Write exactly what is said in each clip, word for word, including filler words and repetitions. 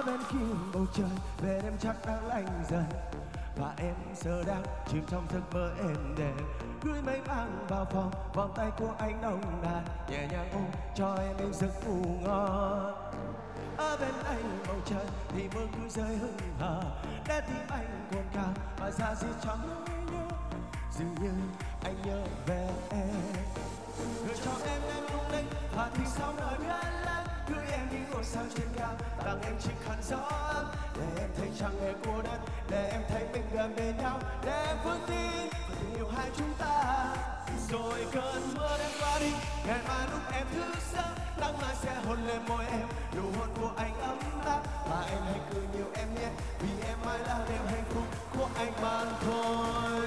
Ở bên kia bầu trời về đêm chắc đang lạnh dần, và em giờ đang chìm trong giấc mơ êm đềm. Gửi mây mang vào phòng, vòng tay của anh nồng nàn nhẹ nhàng ôm cho em những giấc ngủ ngon. Ở bên anh bầu trời thì mưa cứ rơi hững hờ, để tim anh cồn cào và xa xít trong nỗi nhớ. Dường như anh nhớ về em, gửi cho em em lung linh và thì sau đời biết lắm. Gửi em những ngôi sao trên cao, tặng em chiếc khăn gió ấm, để em thấy chẳng hề cô đơn, để em thấy mình gần bên nhau, để em vững tin vào tình yêu hai chúng ta. Rồi cơn mưa đêm qua đi, ngày mai lúc em thức giấc, nắng mai sẽ hôn lên môi em, nụ hôn của anh ấm áp. Và em hãy cười nhiều em nhé, vì em mãi là niềm hạnh phúc của anh mà thôi.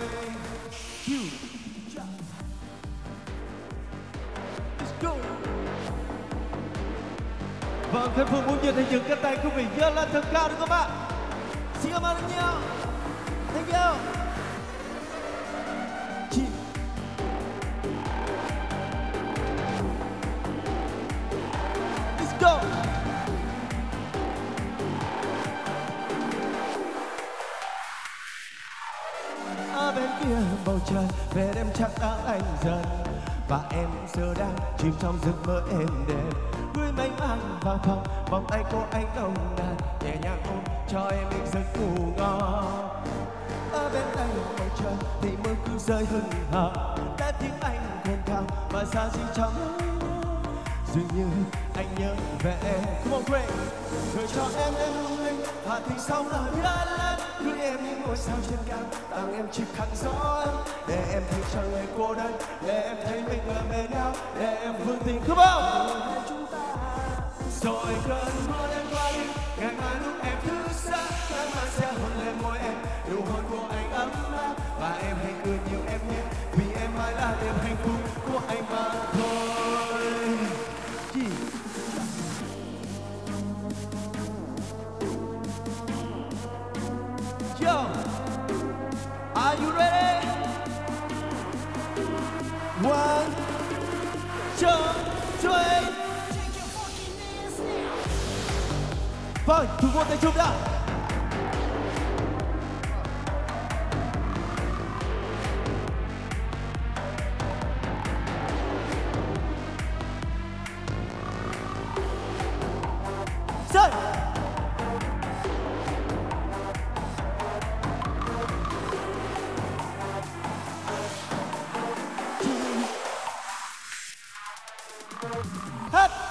Let's go. Vâng, Khánh Phương muốn nhiệt thành những cánh tay quý vị giơ lên thật cao được không ạ? Xin cảm ơn rất nhiều. Thank you. Chị. Let's go. Ở bên kia bầu trời về đêm chắc đang lạnh dần, và em giờ đang chìm trong giấc mơ êm đềm. Gửi mây mang vào phòng, vòng tay của anh nồng nàn nhẹ nhàng ôm cho em những giấc ngủ ngon. Ở bên đây bầu trời thì mưa cứ rơi hững hờ, để tim anh cồn cào và xa xít trong nỗi nhớ. Dường như anh nhớ về em. Come on, Greg. Gửi cho em em lung linh và thì sau lời biết lắm. Gửi em những ngôi sao trên cao, tặng em chiếc khăn gió ấm, để em thấy chẳng hề cô đơn, để em thấy mình ở bên nhau, để em vững tin. Come on. Rồi cơn mưa đêm qua đi, ngày mai lúc em thức giấc, nắng mai sẽ hôn lên môi em, nụ hôn của anh ấm áp. Và em hãy cười nhiều em nhé, vì em mãi là niềm hạnh phúc của anh mà thôi. Yo, are you ready? One, two, three. Vâng, thủ môn tay chung đã. Rơi. Hết.